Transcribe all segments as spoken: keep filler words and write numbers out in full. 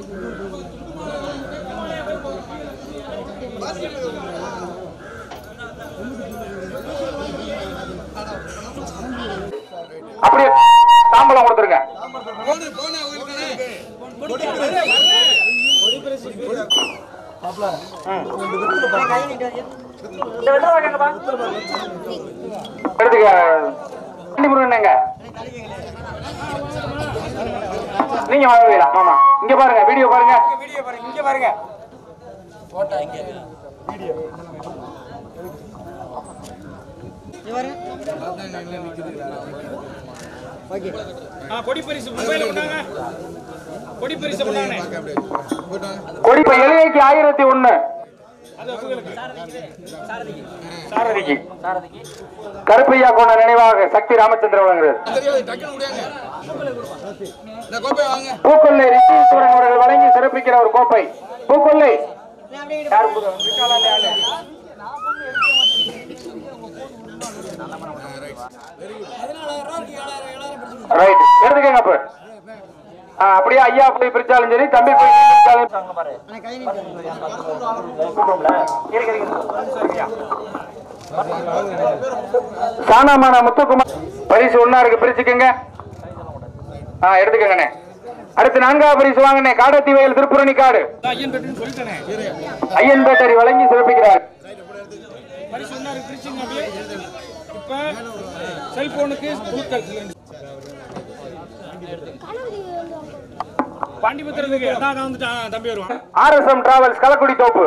அப்படியே தாம்பலம் கொடுத்துருங்க. நீங்க வாங்குவீங்களா? ஆமா, இங்க பாருங்க, வீடியோ பாருங்க, வீடியோ பாருங்க, இங்க பாருங்க. போட்டோ இங்க வீடியோ ஓகே. ஆ, கொடி பரிசு மொபைல்ல போட்டாங்க. கொடி பரிசு போட்டாங்க. கொடி பை எல்லைக்கு ஆயிரத்தி ஒன்று. அது உங்களுக்கு சாரதிக்கு சாரதிக்கு சாரதிக்கு கருப்பையா கோண நினைவாக சக்தி ராமச்சந்திர வழங்குகிறார். பூக்கொல்லை ரிஷீஸ்வரன் அவர்கள் வழங்கி சிறப்பிக்கிற ஒரு கோப்பை. பூக்கொல்லை யார் ரைட் எடுத்துக்கங்க. அப்ப அப்படியே ஐயா போய் பிரிச்சாலும் சரி, தம்பி போய் பிரிச்சாலும் சாணாமான முத்துக்குமார் பரிசு ஒன்னா இருக்கு, பிரிச்சுக்கங்க. எடுத்துக்கங்கண்ணே. அடுத்து நான்காவது பரிசு வாங்கண்ணே. காடத்தி வயல் திருப்புரணி காடு ஐயன்பேட்டரி வழங்கி சிறப்பிக்கிறார். செல்போனுக்கு பாண்டிபத்திரத்துக்கு தம்பி வருவான். ஆர்எஸ்எம் டிராவல்ஸ் கலக்குடி தோப்பு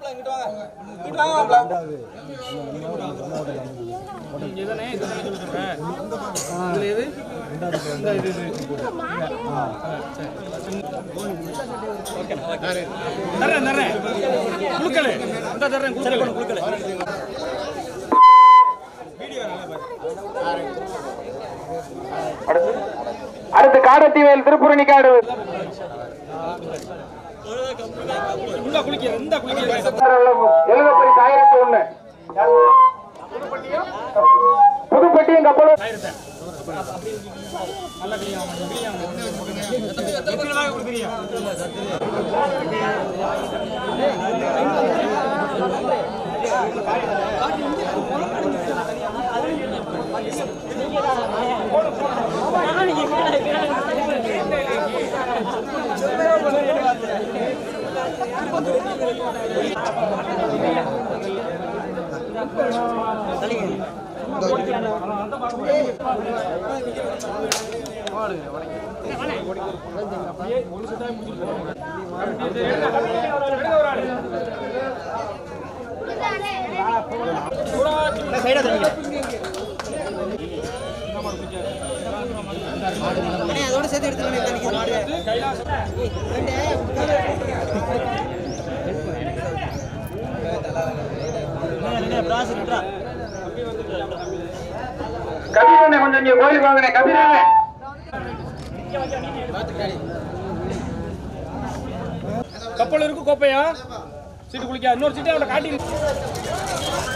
அடுத்து காடத்தி வயல் திருப்புரணி காடு ஆயிரத்தி ஒண்ணு. புதுப்பட்டியும் கப்பலும் அதோட சேர்த்து எடுத்து கபீரண்ணே கொஞ்சம் இங்க கோயிலுக்கு வாங்கினே. கபீரண்ணே கப்பல் இருக்கு, கோப்பையா சீட்டு குளிக்க இன்னொரு சீட்டை அவனை காட்டி